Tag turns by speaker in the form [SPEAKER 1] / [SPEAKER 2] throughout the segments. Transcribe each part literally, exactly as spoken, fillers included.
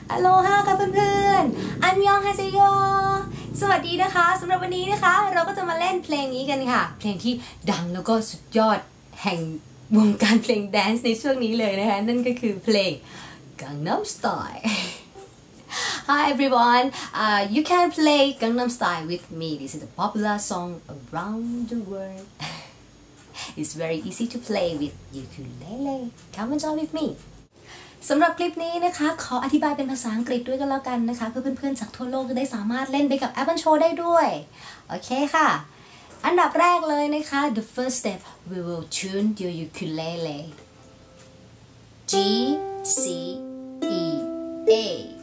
[SPEAKER 1] ฮัลโหลฮะค่ะเพื่อนๆอันยองฮาเซโยสวัสดีนะคะสำหรับวันนี้นะคะเราก็จะมาเล่นเพลงนี้กันค่ะเพลงที่ดังแล้วก็สุดยอดแห่งวงการเพลงแดนซ์ในช่วงนี้เลยนะคะนั่นก็คือเพลง Gangnam Style Hi everyone uh, you can play Gangnam Style with me this is a popular song around the world It's very easy to play with ukulele come and join with meสำหรับคลิปนี้นะคะขออธิบายเป็นภาษาอังกฤษด้วยกันแล้วกันนะคะเพื่อเพื่อนๆจากทั่วโลกจะได้สามารถเล่นไปกับแอปเปิลโชว์ได้ด้วยโอเคค่ะอันดับแรกเลยนะคะ the first step we will tune your ukulele G C E A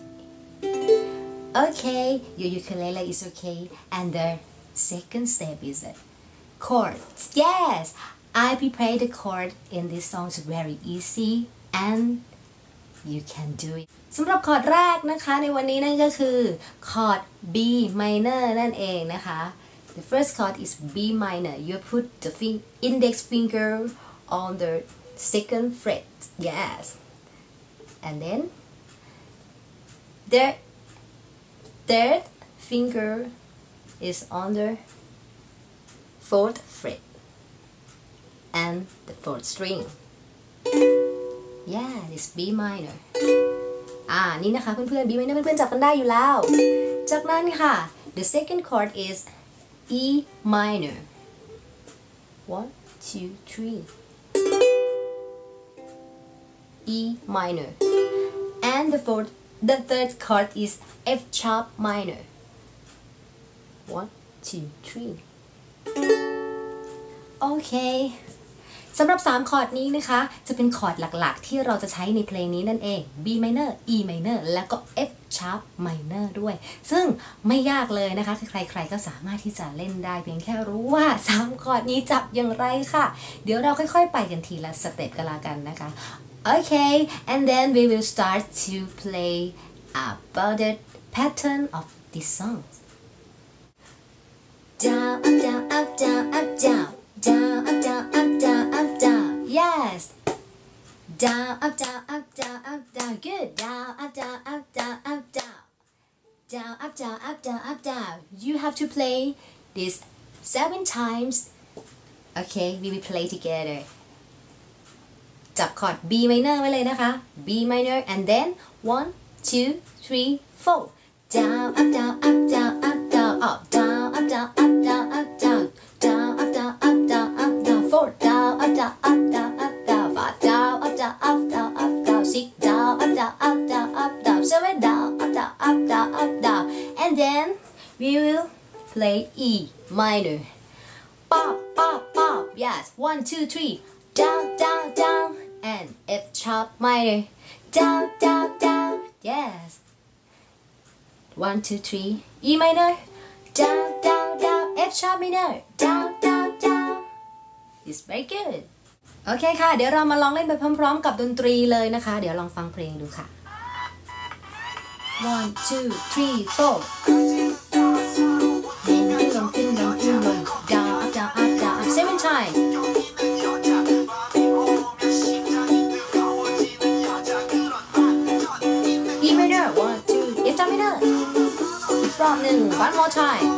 [SPEAKER 1] Okay your ukulele is okay and the second step is a chords yes I prepared the chord in this song is very easy and You can do it สำหรับคอร์ดแรกนะคะในวันนี้นั่นก็คือคอร์ด B minor นั่นเองนะคะ The first chord is B minor you put the index finger on the second fret yes and then the third finger is on the fourth fret and the fourth string Yeah this B minor อ่านี่นะคะเพื่อนๆ B minor เพื่อนๆจับกันได้อยู่แล้วจากนั้นค่ะ the second chord is E minor one two three E minor and the fourth the third chord is F sharp minor one two three Okayสำหรับสามคอร์ดนี้นะคะจะเป็นคอร์ดหลักๆที่เราจะใช้ในเพลงนี้นั่นเอง B minor E minor แล้วก็ F sharp minor ด้วยซึ่งไม่ยากเลยนะคะใครๆก็สามารถที่จะเล่นได้เพียงแค่รู้ว่าสามคอร์ดนี้จับอย่างไรค่ะเดี๋ยวเราค่อยๆไปกันทีละสเต็ปกันละกันนะคะ Okay and then we will start to play about the pattern of this song down up down up down up down down up down up down up down yes down up down up down up down good down up down up down up down down up down up down up down you have to play this seven times okay we will play together จับคอร์ด B minor ไว้เลยนะคะ B minor and then one two three four down up down up down up down up down up down up down up down down up down up down up down four down up down up down up down five down up down up down up down six down up down up down up down seven down up down up down up down and then we will play E minor pop pop pop yes one two three down down down and F sharp minor down down down yes one two three E minor down down down F sharp minor down down down it's very good โอเคค่ะเดี๋ยวเรามาลองเล่นไปพร้อมๆกับดนตรีเลยนะคะเดี๋ยวลองฟังเพลงดูค่ะ one two three four ขึ้นลงขึ้นลงขึ้นลง down up down up down up seven times E minor one two F sharp minor อีกรอบหนึ่ง one more time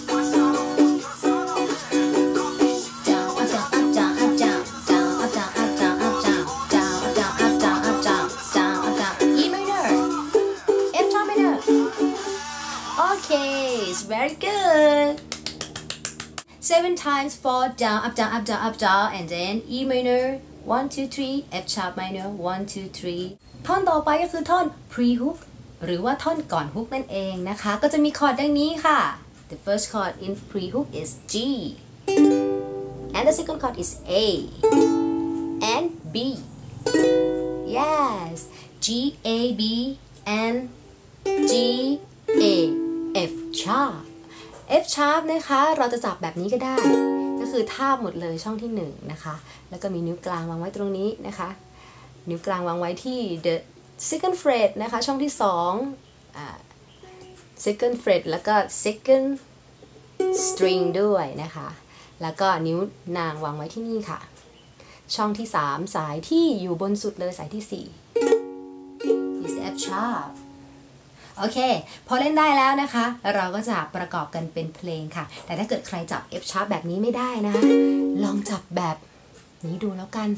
[SPEAKER 1] Very good. Seven times four down, up, down, up, down, up, down, and then E minor, one, two, three, F sharp minor, one, two, three. ท่อนต่อไปก็คือท่อน pre hook หรือว่าท่อนก่อนฮุกนั่นเองนะคะก็จะมีคอร์ดดังนี้ค่ะ The first chord in pre hook is G, and the second chord is A and B. Yes, G A B and G A. F sharp F sharp นะคะเราจะจับแบบนี้ก็ได้ก็คือทาบหมดเลยช่องที่หนึ่งนะคะแล้วก็มีนิ้วกลางวางไว้ตรงนี้นะคะนิ้วกลางวางไว้ที่ the second fret นะคะช่องที่สองอ่า second fret แล้วก็ second string ด้วยนะคะแล้วก็นิ้วนางวางไว้ที่นี่ค่ะช่องที่สามสายที่อยู่บนสุดเลยสายที่สี่ is F sharp โอเคพอเล่นได้แล้วนะคะเราก็จะประกอบกันเป็นเพลงค่ะแต่ถ้าเกิดใครจับ F sharp แบบนี้ไม่ได้นะคะลองจับแบบนี้ดูแล้วกัน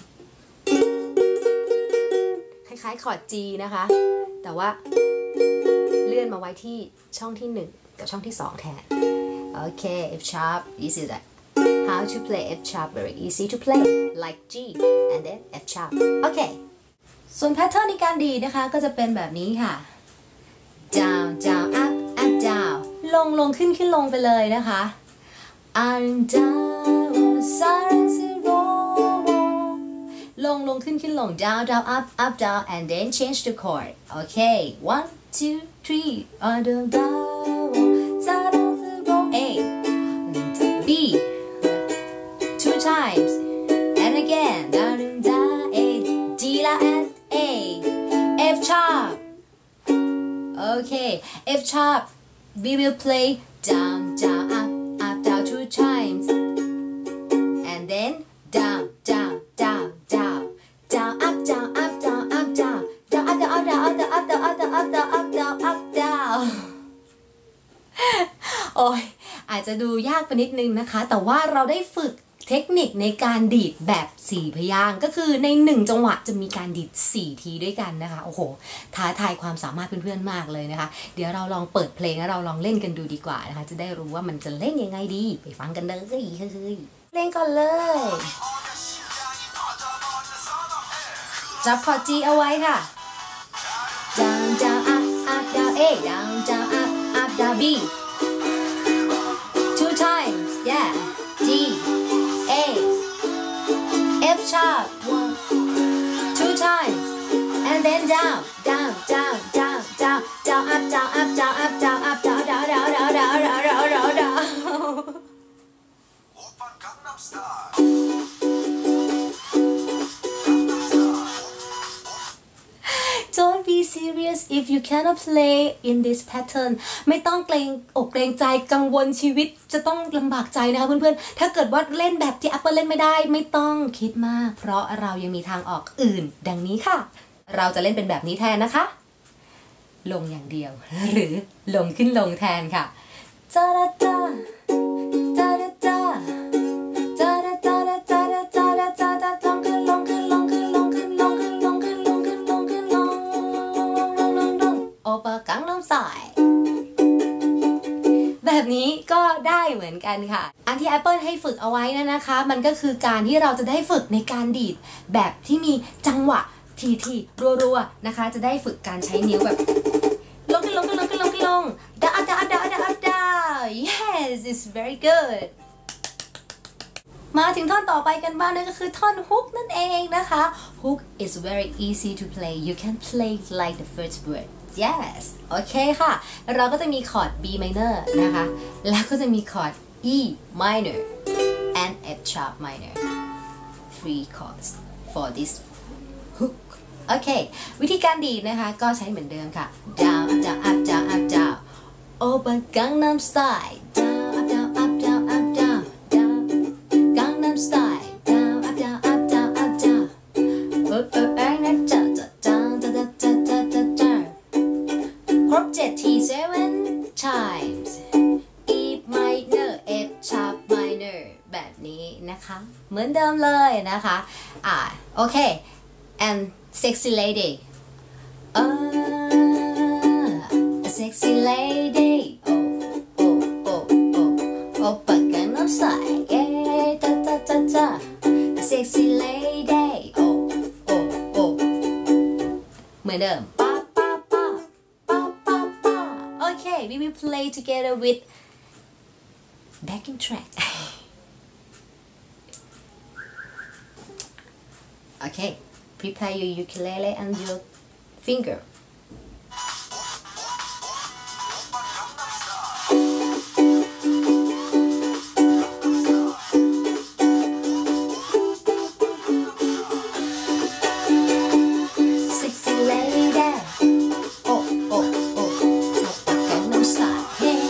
[SPEAKER 1] คล้ายๆคอร์ด G นะคะแต่ว่าเลื่อนมาไว้ที่ช่องที่หนึ่งกับช่องที่สองแทนโอเค F sharp this is it how to play F sharp very easy to play like G and then F sharp โอเคส่วนแพทเทิร์นในการดีดนะคะก็จะเป็นแบบนี้ค่ะ down down up up down ลงลงขึ้นขึ้นลงไปเลยนะคะ up down silence roll ลงลงขึ้นขึ้นลง down down up up down and then change the chord โอเค one two three on the down silence roll A B two times and again down down A D la and A F sharp okay F sharp we will play down down up up down two times and then down down down down down up down up down up down down up down up down up down up down up down up down up down up down โอ้ยอาจจะดูยากไปนิดนึงนะคะแต่ว่าเราได้ฝึกเทคนิคในการดีดแบบสี่พยางค์ก็คือในหนึ่งจังหวะจะมีการดีดสี่ทีด้วยกันนะคะโอ้โหท้าทายความสามารถเพื่อนๆมากเลยนะคะเดี๋ยวเราลองเปิดเพลงแล้วเราลองเล่นกันดูดีกว่านะคะจะได้รู้ว่ามันจะเล่นยังไงดีไปฟังกันเลยเฮ้ยเล่นก่อนเลยจับคอร์ด G เอาไว้ค่ะ down down up up down A down down up up down B two times yeah G A F sharp one two times and then down down down down down down up down up down up down up down down down down down down down down Don't be serious if you cannot play in this pattern ไม่ต้องเกรงอกเกรงใจกังวลชีวิตจะต้องลำบากใจนะคะเพื่อนๆถ้าเกิดว่าเล่นแบบที่ Apple เล่นไม่ได้ไม่ต้องคิดมากเพราะเรายังมีทางออกอื่นดังนี้ค่ะเราจะเล่นเป็นแบบนี้แทนนะคะลงอย่างเดียวหรือลงขึ้นลงแทนค่ะจาราจาจาราจาจาราจาจาราจาราจาราจาลงขึ้นลงขึ้นลงขึ้นลงขึ้นลงขึ้นลงขึ้นลงขึ้นลงขึ้นลงโอเปอร์กังน้ำสายแบบนี้ก็ได้เหมือนกันค่ะอันที่ Apple ให้ฝึกเอาไว้นะนะคะมันก็คือการที่เราจะได้ฝึกในการดีดแบบที่มีจังหวะทีๆรัวๆนะคะจะได้ฝึกการใช้นิ้วแบบลงขึ้นลงขึ้นลงขึ้นลงขึ้นลงดาวดาวดาวดาวดาว yes it's very good มาถึงท่อนต่อไปกันบ้างนั่นก็คือท่อนฮุกนั่นเองนะคะ hook is very easy to play you can play like the first word yes โอเคค่ะเราก็จะมีคอร์ด B minor นะคะแล้วก็จะมีคอร์ด E minor and F sharp minor three chords for this hook โอเควิธีการดีดนะคะก็ใช้เหมือนเดิมค่ะ down up down up down up down open Gangnam Style down up down up down up down down Gangnam Style down up down up down up down up up and down down down down down down down ครบเจ็ดที seven times E minor F sharp minor แบบนี้นะคะเหมือนเดิมเลยนะคะอ่าโอเค and sexy lady uh, a sexy lady oh oh oh oh oh but Gangnam Style yeah ta ta ta ta a sexy lady oh oh oh เหมือนเดิมป้าป้าป้าป้าป้าป้า okay we will play together with backing track okay prepare your ukulele and your finger sexy lady oh oh oh Gangnam Style hey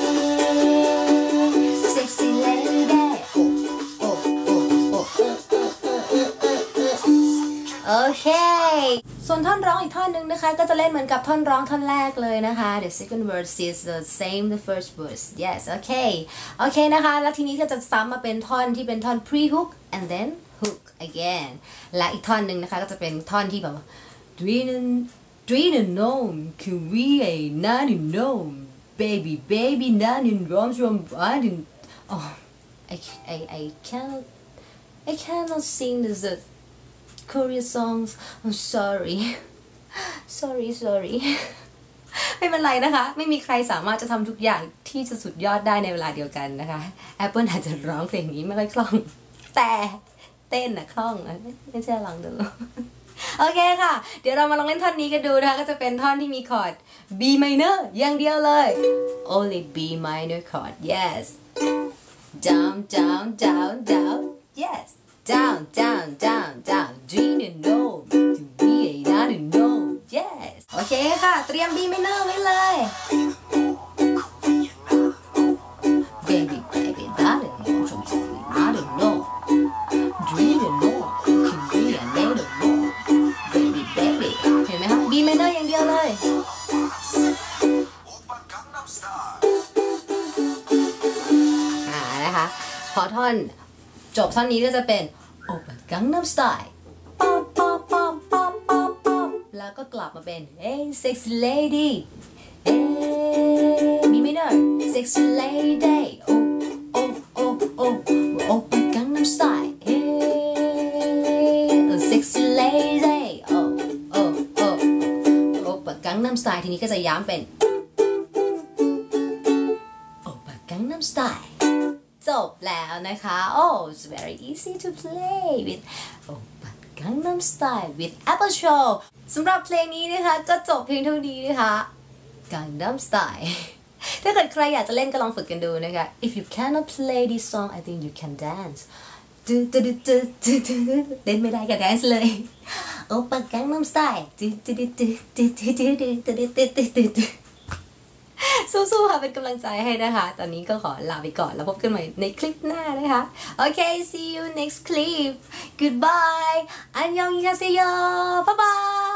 [SPEAKER 1] sexy lady oh oh oh ohโอเคส่วนท่อนร้องอีกท่อนหนึ่งนะคะก็จะเล่นเหมือนกับท่อนร้องท่อนแรกเลยนะคะ the second verse is the same the first verse yes okay โอเคนะคะแล้วทีนี้ก็จะซ้ำมาเป็นท่อนที่เป็นท่อน pre hook and then hook again และอีกท่อนหนึ่งนะคะก็จะเป็นท่อนที่แบบว่า dreaming dreaming no can we ain't nothing no baby baby nothing wrong from I didn't oh I I I can't I cannot sing this uh, Korean songs I'm sorry sorry sorry ไม่เป็นไรนะคะไม่มีใครสามารถจะทำทุกอย่างที่จะสุดยอดได้ในเวลาเดียวกันนะคะ Apple อาจจะร้องเพลงนี้ไม่ค่อยคล่องแต่เต้นนะคล่องไม่ใช่ลองดูโอเคค่ะเดี๋ยวเรามาลองเล่นท่อนนี้กันดูนะคะก็จะเป็นท่อนที่มีคอร์ด B minor อย่างเดียวเลย only B minor chord yes down down down down yes down down down down do you know do we ain't nothing no yes โอเคค่ะเตรียม B minor ไว้เลย baby baby nothing no from you nothing no do you know can we ain't nothing no baby baby เห็นไหมคะ B minor อย่างเดียวเลยอ่านะคะพอท่อนจบท่อนนี้ก็จะเป็นโอปะกังนัมสไตล์ป๊อปป๊อปป๊อปป๊อปป๊อปป๊อปแล้วก็กลับมาเป็น hey sexy lady hey B minor sexy lady โอโอโอโอโอปะกังนัมสไตล์ hey sexy lady โอโอโอโอปะกังนัมสไตล์ทีนี้ก็จะย้ำเป็นโอปะกังนัมสไตล์จบแล้วนะคะ oh it's very easy to play with Oppa Gangnam Style with Apple Show สำหรับเพลงนี้นะคะก็จบเพียงเท่านี้นะคะ Gangnam Style ถ้าเกิดใครอยากจะเล่นก็ลองฝึกกันดูนะคะ if you cannot play this song I think you can dance เล่นไม่ได้ก็ dance เลย Oppa Gangnam Style สู้ๆค่ะเป็นกำลังใจให้นะคะตอนนี้ก็ขอลาไปก่อนแล้วพบกันใหม่ในคลิปหน้านะคะโอเค see you next clip goodbye อันยองยาเซโยบ๊ายบาย